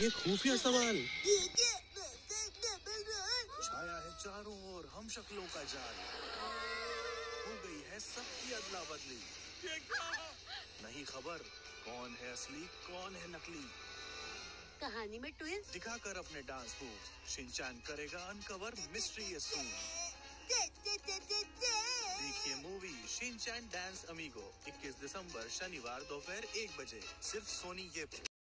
ये खुफिया सवाल। छाया है चारों ओर हम शक्लों का जाल। हो गई है सबकी अदला बदली। ये क्या? नहीं खबर कौन है असली कौन है नकली। कहानी में ट्विस्ट दिखाकर अपने डांस मूव्स शिनचैन करेगा अनकवर मिस्ट्री ये सून। देखिए मूवी शिनचैन डांस अमीगो 21 दिसंबर शनिवार दोपहर 1 बजे सिर्फ सोनी ये पे।